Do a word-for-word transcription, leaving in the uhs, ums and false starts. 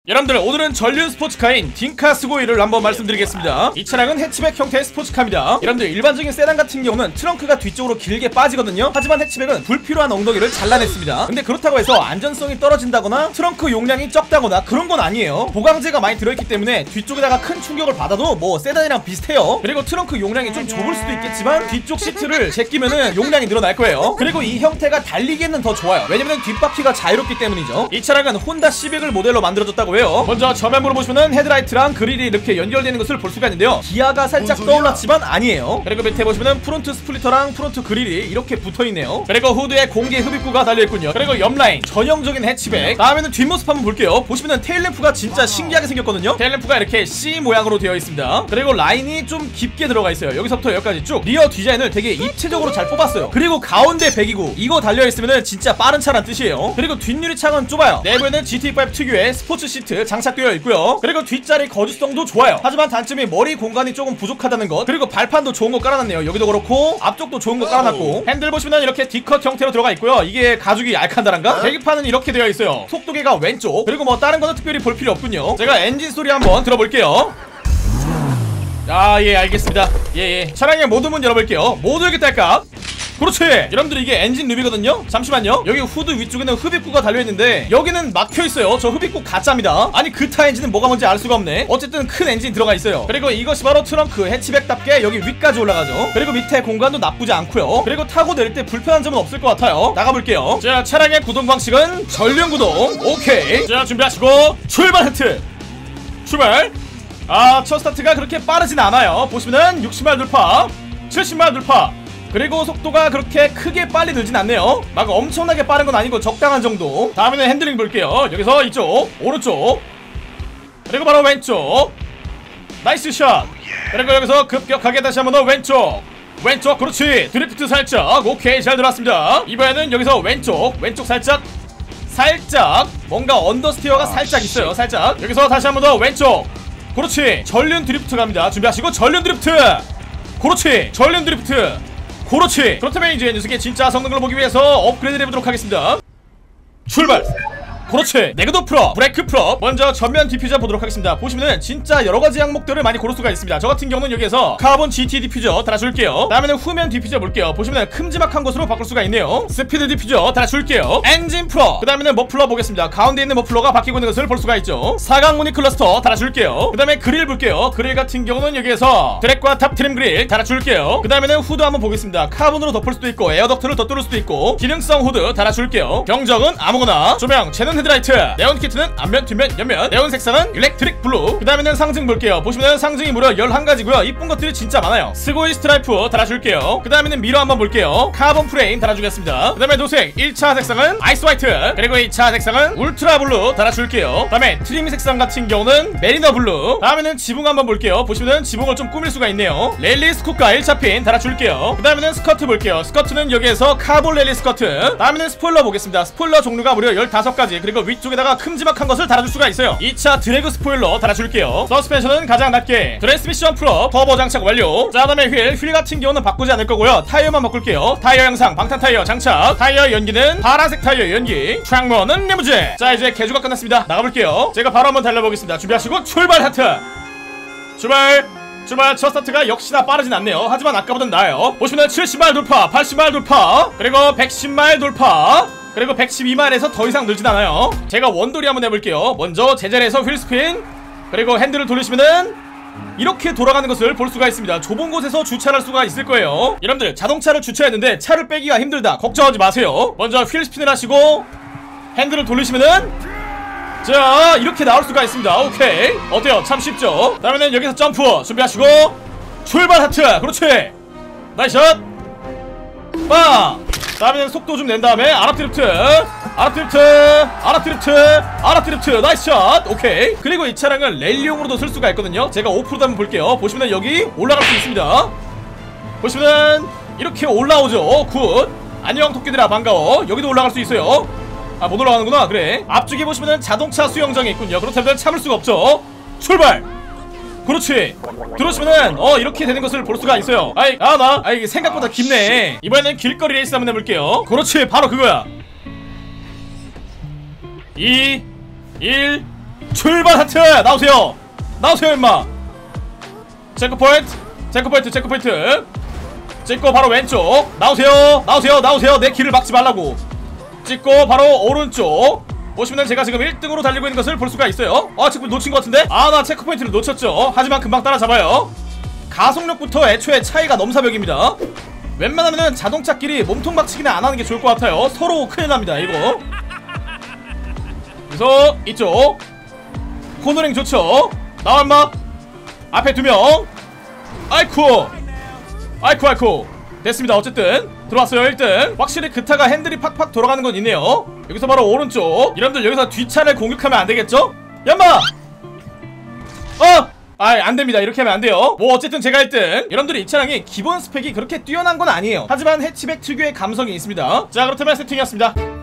여러분들 오늘은 전륜 스포츠카인 딩카 스고이를 한번 말씀드리겠습니다. 이 차량은 해치백 형태의 스포츠카입니다. 여러분들 일반적인 세단 같은 경우는 트렁크가 뒤쪽으로 길게 빠지거든요. 하지만 해치백은 불필요한 엉덩이를 잘라냈습니다. 근데 그렇다고 해서 안전성이 떨어진다거나 트렁크 용량이 적다거나 그런 건 아니에요. 보강제가 많이 들어있기 때문에 뒤쪽에다가 큰 충격을 받아도 뭐 세단이랑 비슷해요. 그리고 트렁크 용량이 좀 좁을 수도 있겠지만 뒤쪽 시트를 제끼면은 용량이 늘어날 거예요. 그리고 이 형태가 달리기에는 더 좋아요. 왜냐면 뒷바퀴가 자유롭기 때문이죠. 이 차량은 혼다 시빅을 모델로 만들어졌다고 해요. 먼저 저면부로 보시면은 헤드라이트랑 그릴이 이렇게 연결되는 것을 볼 수가 있는데요. 기아가 살짝 떠올랐지만 아니에요. 그리고 밑에 보시면은 프론트 스플리터랑 프론트 그릴이 이렇게 붙어있네요. 그리고 후드에 공기 흡입구가 달려있군요. 그리고 옆라인 전형적인 해치백. 다음에는 뒷모습 한번 볼게요. 보시면은 테일램프가 진짜 신기하게 생겼거든요. 테일램프가 이렇게 C 모양으로 되어 있습니다. 그리고 라인이 좀 깊게 들어가 있어요. 여기서부터 여기까지 쭉 리어 디자인을 되게 입체적으로 잘 뽑았어요. 그리고 가운데 배기구 이거 달려있으면은 진짜 빠른 차란 뜻이에요. 그리고 뒷유리창은 좁아요. 내부에는 지티 파이브 특유의 스포츠 시트 장착되어 있고요. 그리고 뒷자리 거주성도 좋아요. 하지만 단점이 머리 공간이 조금 부족하다는 것. 그리고 발판도 좋은 거 깔아놨네요. 여기도 그렇고 앞쪽도 좋은 거 깔아놨고, 핸들 보시면 이렇게 D컷 형태로 들어가 있고요. 이게 가죽이 알칸다란가? 계기판은 이렇게 되어 있어요. 속도계가 왼쪽. 그리고 뭐 다른 거는 특별히 볼 필요 없군요. 제가 엔진 소리 한번 들어볼게요. 아, 예, 알겠습니다. 예, 예. 차량의 모든 문 열어볼게요. 모두 이렇게 딸까? 그렇지! 여러분들 이게 엔진 룹이거든요? 잠시만요. 여기 후드 위쪽에는 흡입구가 달려있는데 여기는 막혀있어요. 저 흡입구 가짜입니다. 아니 그타 엔진은 뭐가 뭔지 알 수가 없네. 어쨌든 큰 엔진 들어가 있어요. 그리고 이것이 바로 트렁크 해치백답게 여기 위까지 올라가죠. 그리고 밑에 공간도 나쁘지 않고요. 그리고 타고 내릴 때 불편한 점은 없을 것 같아요. 나가볼게요. 자, 차량의 구동 방식은 전륜 구동. 오케이. 자, 준비하시고 출발 하트! 출발! 아, 첫 스타트가 그렇게 빠르진 않아요. 보시면은 육십 마일 돌파, 칠십 마일 돌파. 그리고 속도가 그렇게 크게 빨리 늘진 않네요. 막 엄청나게 빠른 건 아니고 적당한 정도. 다음에는 핸들링 볼게요. 여기서 이쪽, 오른쪽, 그리고 바로 왼쪽. 나이스 샷. 그리고 여기서 급격하게 다시 한번 더 왼쪽, 왼쪽. 그렇지. 드리프트 살짝. 오케이, 잘 들어왔습니다. 이번에는 여기서 왼쪽, 왼쪽 살짝, 살짝 뭔가 언더스티어가 살짝 있어요. 살짝. 여기서 다시 한번 더 왼쪽. 그렇지. 전륜 드리프트 갑니다. 준비하시고 전륜 드리프트. 그렇지. 전륜 드리프트. 그렇지. 그렇다면 이제 녀석의 진짜 성능을 보기 위해서 업그레이드를 해보도록 하겠습니다. 출발. 그렇지. 내그도 프로, 브레이크 프로. 먼저 전면 디퓨저 보도록 하겠습니다. 보시면은 진짜 여러가지 항목들을 많이 고를 수가 있습니다. 저 같은 경우는 여기에서 카본 지티 디퓨저 달아줄게요. 다음에는 후면 디퓨저 볼게요. 보시면은 큼지막한 것으로 바꿀 수가 있네요. 스피드 디퓨저 달아줄게요. 엔진 프로. 그 다음에는 머플러 보겠습니다. 가운데 있는 머플러가 바뀌고 있는 것을 볼 수가 있죠. 사각무늬 클러스터 달아줄게요. 그 다음에 그릴 볼게요. 그릴 같은 경우는 여기에서 드랙과 탑 트림 그릴 달아줄게요. 그 다음에는 후드 한번 보겠습니다. 카본으로 덮을 수도 있고 에어덕트를 더 뚫을 수도 있고 기능성 후드 달아줄게요. 경적은 아무거나. 조명, 제는 헤드라이트. 네온 키트는 앞면, 뒷면, 옆면. 네온 색상은 일렉트릭 블루. 그 다음에는 상징 볼게요. 보시면 상징이 무려 열한 가지고요 이쁜 것들이 진짜 많아요. 스고이 스트라이프 달아줄게요. 그 다음에는 미러 한번 볼게요. 카본 프레임 달아주겠습니다. 그 다음에 도색 일 차 색상은 아이스 화이트. 그리고 이 차 색상은 울트라 블루 달아줄게요. 그 다음에 트림 색상 같은 경우는 메리너 블루. 다음에는 지붕 한번 볼게요. 보시면 지붕을 좀 꾸밀 수가 있네요. 랠리 스쿠카 일 차 핀 달아줄게요. 그 다음에는 스커트 볼게요. 스커트는 여기에서 카본 랠리 스커트. 다음에는 스포일러 보겠습니다. 스포일러 종류가 무려 열다섯 가지. 그리고 위쪽에다가 큼지막한 것을 달아줄 수가 있어요. 이 차 드래그 스포일러 달아줄게요. 서스펜션은 가장 낮게. 트랜스미션 프로 터보 장착 완료. 자, 다음에 휠. 휠 같은 경우는 바꾸지 않을 거고요. 타이어만 바꿀게요. 타이어 양상 방탄 타이어 장착. 타이어 연기는 파란색 타이어 연기. 창문은 리무진. 자, 이제 개조가 끝났습니다. 나가볼게요. 제가 바로 한번 달려보겠습니다. 준비하시고 출발 하트. 출발. 출발. 첫 스타트가 역시나 빠르진 않네요. 하지만 아까보단 나아요. 보시면 칠십 마일 돌파, 팔십 마일 돌파, 그리고 백십 마일 돌파, 그리고 백십이 마일에서 더 이상 늘진 않아요. 제가 원돌이 한번 해볼게요. 먼저 제자리에서 휠스핀, 그리고 핸들을 돌리시면은 이렇게 돌아가는 것을 볼 수가 있습니다. 좁은 곳에서 주차할 수가 있을 거예요. 여러분들 자동차를 주차했는데 차를 빼기가 힘들다, 걱정하지 마세요. 먼저 휠스핀을 하시고 핸들을 돌리시면은 자, 이렇게 나올 수가 있습니다. 오케이. 어때요? 참 쉽죠? 다음에는 여기서 점프 준비하시고 출발 하트. 그렇지. 나이샷. 빵. 다음에는 속도 좀 낸 다음에 아랍 드리프트, 아랍 드리프트, 아랍 드리프트, 아랍 드리프트. 나이스샷. 오케이. 그리고 이 차량은 랠리용으로도 쓸 수가 있거든요. 제가 오프로드 한번 볼게요. 보시면 여기 올라갈 수 있습니다. 보시면 이렇게 올라오죠. 오, 굿. 안녕 토끼들아, 반가워. 여기도 올라갈 수 있어요. 아, 못 올라가는구나. 그래. 앞쪽에 보시면 자동차 수영장이 있군요. 그렇다면 참을 수가 없죠. 출발. 그렇지. 들어오시면은 어 이렇게 되는 것을 볼 수가 있어요. 아이, 아, 나 아, 이게 생각보다 깊네. 이번에는 길거리 레이스 한번 해볼게요. 그렇지. 바로 그거야. 이 일 출발 하트 나오세요. 나오세요 임마. 체크포인트 체크포인트 체크포인트 찍고 바로 왼쪽 나오세요. 나오세요 나오세요. 내 길을 막지 말라고. 찍고 바로 오른쪽 보시면 제가 지금 일 등으로 달리고 있는 것을 볼 수가 있어요. 아 지금 놓친 것 같은데? 아 나 체크포인트를 놓쳤죠. 하지만 금방 따라잡아요. 가속력부터 애초에 차이가 넘사벽입니다. 웬만하면은 자동차끼리 몸통 박치기는 안하는 게 좋을 것 같아요. 서로 큰일납니다 이거. 그래서 이쪽 코너링 좋죠. 나와 인마. 앞에 두명. 아이쿠 아이쿠 아이쿠 됐습니다. 어쨌든 들어왔어요. 일 등 확실히 그 타가 핸들이 팍팍 돌아가는 건 있네요. 여기서 바로 오른쪽. 여러분들 여기서 뒷차를 공격하면 안되겠죠? 얌마! 어! 아이 안됩니다. 이렇게 하면 안돼요. 뭐 어쨌든 제가 일 등. 여러분들이 이 차량이 기본 스펙이 그렇게 뛰어난 건 아니에요. 하지만 해치백 특유의 감성이 있습니다. 자 그렇다면 세팅이었습니다.